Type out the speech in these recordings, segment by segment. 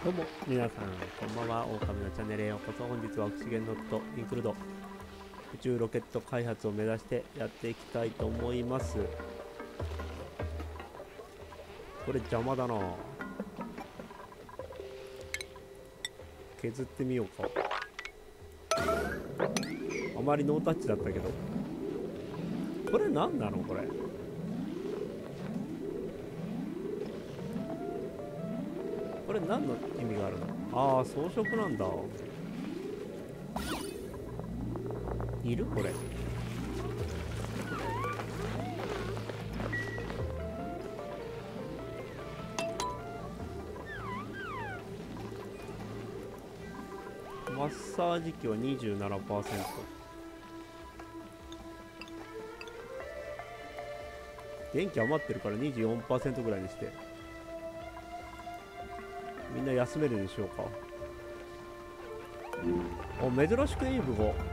どうも皆さんこんばんは。狼のチャンネルへようこそ。本日はオキシゲンノットインクルード宇宙ロケット開発を目指してやっていきたいと思います。これ邪魔だな。削ってみようか。あまりノータッチだったけど、これ何なのこれ。これ何の意味があるの。ああ、装飾なんだ。いるこれ。マッサージ機は 27%。 電気余ってるから 24% ぐらいにしてみんな休めるにしようか。珍しくエイブが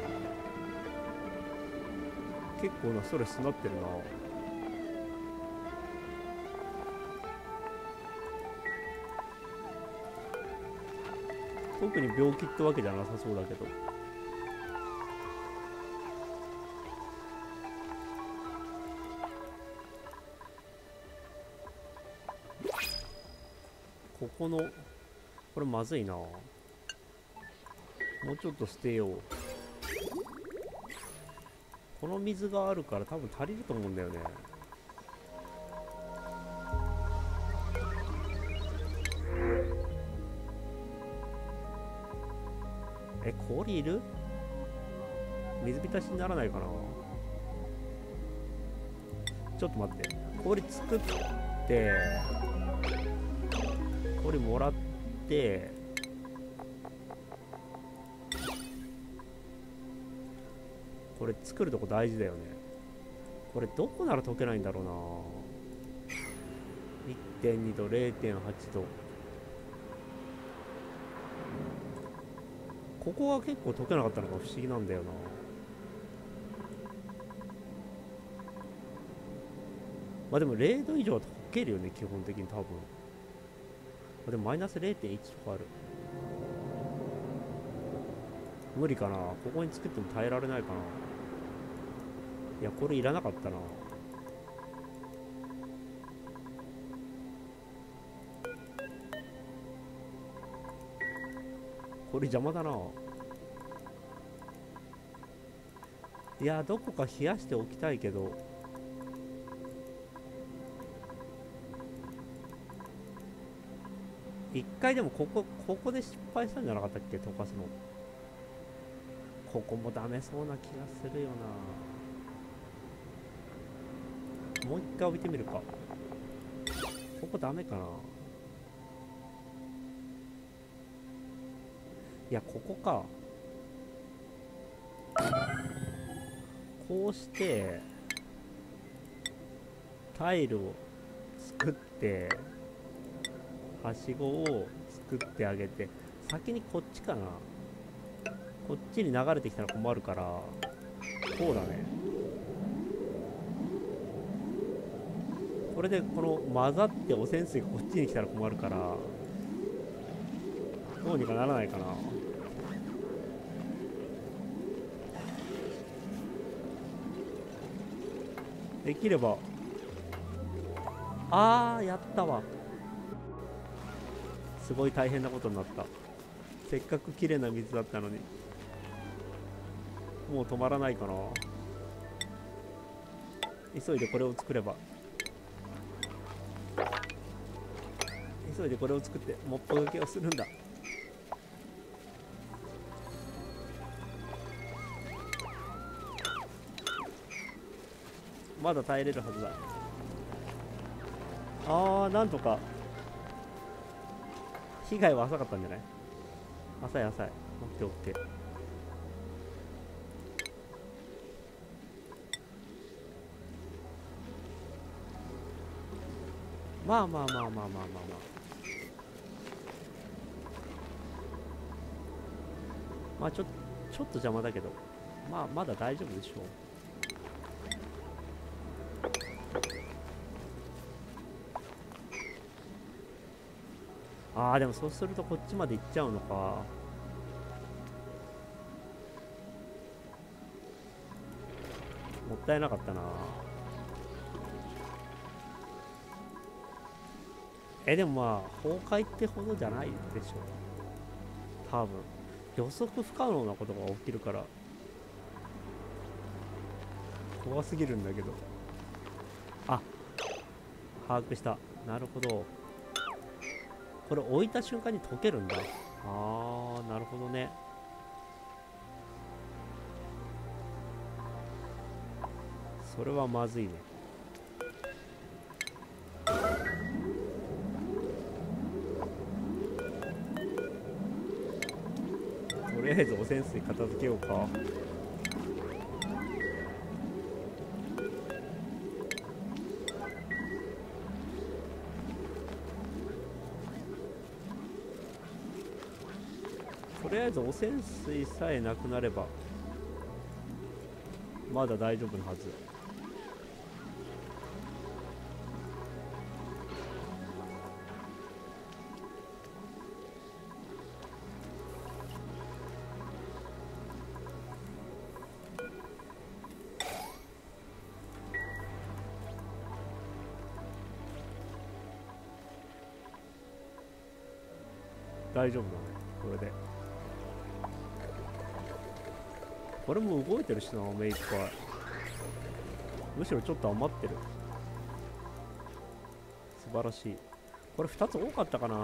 結構なストレスになってるな。特に病気ってわけじゃなさそうだけど。ここのこれまずいな。もうちょっと捨てよう。この水があるから多分足りると思うんだよね。氷いる？水浸しにならないかな。ちょっと待って、氷作って氷もらって、これ作るとこ大事だよね。これどこなら溶けないんだろうな。1.2 度 0.8 度、ここは結構溶けなかったのが不思議なんだよな。まあでも0度以上は溶けるよね基本的に多分。でもマイナス 0.1 とかある。無理かな。ここに作っても耐えられないかな。いや、これいらなかったな。これ邪魔だな。いや、どこか冷やしておきたいけど、一回でもここで失敗したんじゃなかったっけ、溶かすの。ここもダメそうな気がするよな。もう一回置いてみるか。ここダメかな。いや、ここか。こうしてタイルを作ってはしごを作ってあげて、先にこっちかな。こっちに流れてきたら困るから、こうだね。これでこの混ざって汚染水がこっちに来たら困るから、どうにかならないかな。できれば。やったわ。すごい大変なことになった。せっかく綺麗な水だったのに。もう止まらないかな。急いでこれを作れば。急いでこれを作ってモップがけをするんだ。まだ耐えれるはずだ。なんとか。被害は浅かったんじゃない？浅い浅い。オッケーオッケー。まあまあまあまあまあまあまあ。まあちょっと邪魔だけど、まあまだ大丈夫でしょう。 ああ、でもそうするとこっちまで行っちゃうのか。もったいなかったな。でもまあ崩壊ってほどじゃないでしょう、多分。予測不可能なことが起きるから怖すぎるんだけど。あ、把握した。なるほど。これ置いた瞬間に溶けるんだ。あー、なるほどね。それはまずいね。とりあえず汚染水片付けようか。とりあえず汚染水さえなくなればまだ大丈夫なはず。大丈夫だね、これで。これも動いてるしな、目いっぱい。むしろちょっと余ってる。素晴らしい。これ2つ多かったかな。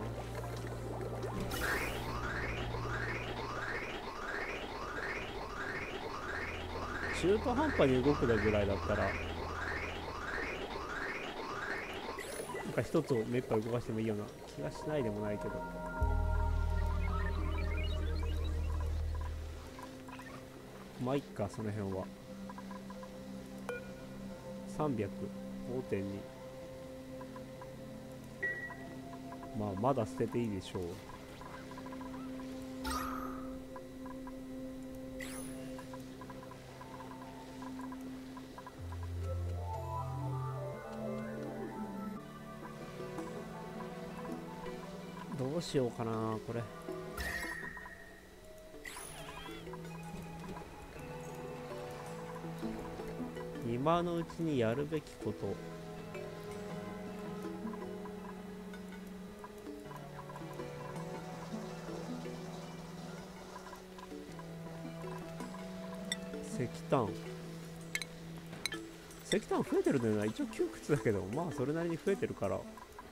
中途半端に動くぐらいだったらなんか一つを目いっぱい動かしてもいいような気がしないでもないけど。まあいっか、その辺は。300、5.2。まあまだ捨てていいでしょう。どうしようかなこれ。今のうちにやるべきこと。石炭増えてるのよな。一応窮屈だけど、まあそれなりに増えてるから。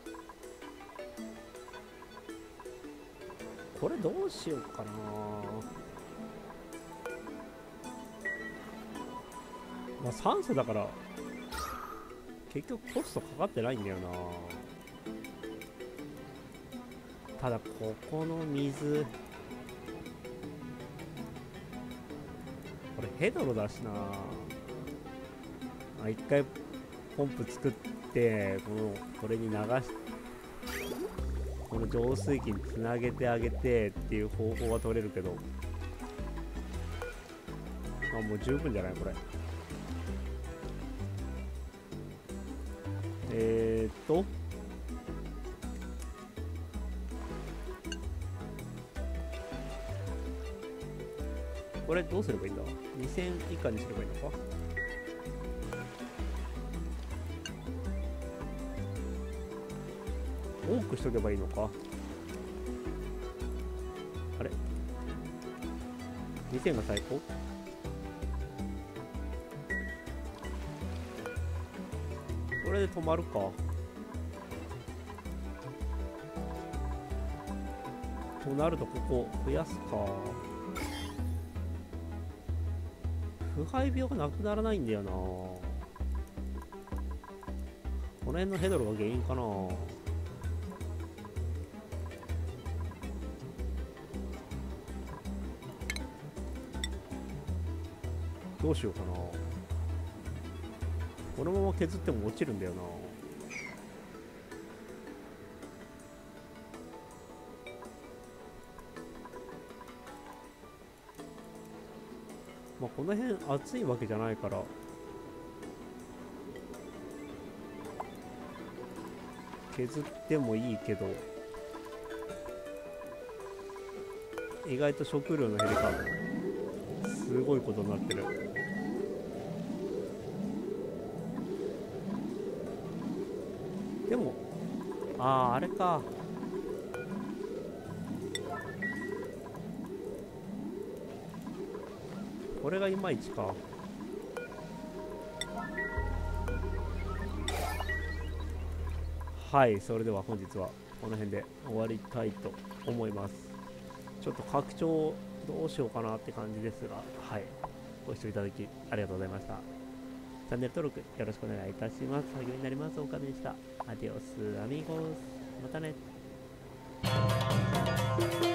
これどうしようかな。まあ酸素だから結局コストかかってないんだよな。ただここの水、これヘドロだしな。一回ポンプ作ってこれに流し、この浄水器につなげてあげてっていう方法は取れるけど、あ、もう十分じゃないこれ。これどうすればいいんだ。2000以下にすればいいのか。多くしとけばいいのか。あれ、2000が最高。これで止まるか。となるとここ増やすか。腐敗病がなくならないんだよな。この辺のヘドロが原因かな。どうしようかな。このまま削っても落ちるんだよな。まあこの辺熱いわけじゃないから削ってもいいけど、 意外と食料の減りかすごいことになってる。でもあれか、これがいまいちか。はい、それでは本日はこの辺で終わりたいと思います。ちょっと拡張どうしようかなって感じですが、はい、ご視聴いただきありがとうございました。チャンネル登録よろしくお願いいたします。励みになります。岡部でした。アディオスアミゴス。またね。